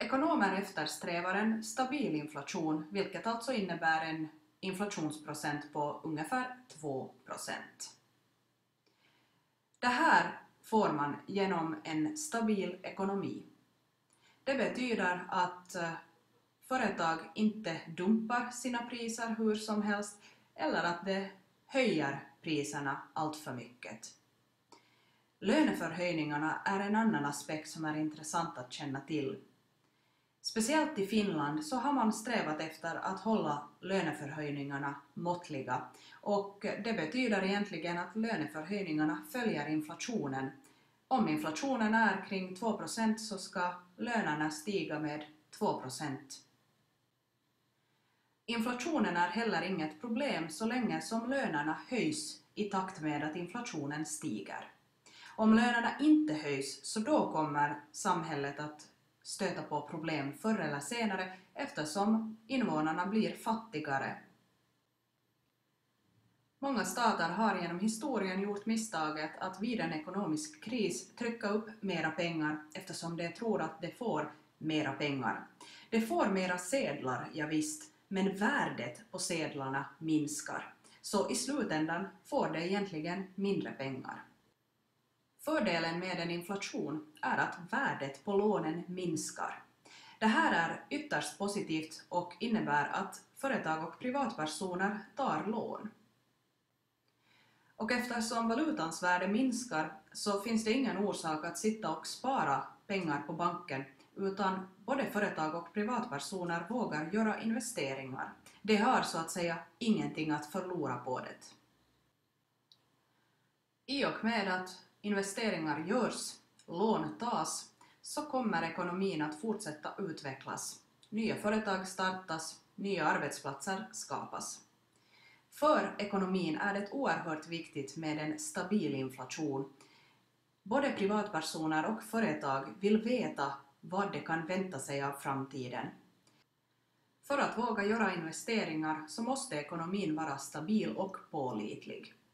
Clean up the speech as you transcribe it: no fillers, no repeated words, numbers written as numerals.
Ekonomer eftersträvar en stabil inflation, vilket alltså innebär en inflationsprocent på ungefär 2%. Det här får man genom en stabil ekonomi. Det betyder att företag inte dumpar sina priser hur som helst eller att det höjer priserna allt för mycket. Löneförhöjningarna är en annan aspekt som är intressant att känna till. Speciellt i Finland så har man strävat efter att hålla löneförhöjningarna måttliga, och det betyder egentligen att löneförhöjningarna följer inflationen. Om inflationen är kring 2% så ska lönerna stiga med 2%. Inflationen är heller inget problem så länge som lönerna höjs i takt med att inflationen stiger. Om lönerna inte höjs så då kommer samhället att stöta på problem förr eller senare eftersom invånarna blir fattigare. Många stater har genom historien gjort misstaget att vid en ekonomisk kris trycka upp mera pengar eftersom de tror att de får mera pengar. De får mera sedlar, ja visst, men värdet på sedlarna minskar. Så i slutändan får de egentligen mindre pengar. Fördelen med en inflation är att värdet på lånen minskar. Det här är ytterst positivt och innebär att företag och privatpersoner tar lån. Och eftersom valutans värde minskar så finns det ingen orsak att sitta och spara pengar på banken, utan både företag och privatpersoner vågar göra investeringar. De har så att säga ingenting att förlora på det. I och med att investeringar görs, lån tas, så kommer ekonomin att fortsätta utvecklas. Nya företag startas, nya arbetsplatser skapas. För ekonomin är det oerhört viktigt med en stabil inflation. Både privatpersoner och företag vill veta vad de kan vänta sig av framtiden. För att våga göra investeringar så måste ekonomin vara stabil och pålitlig.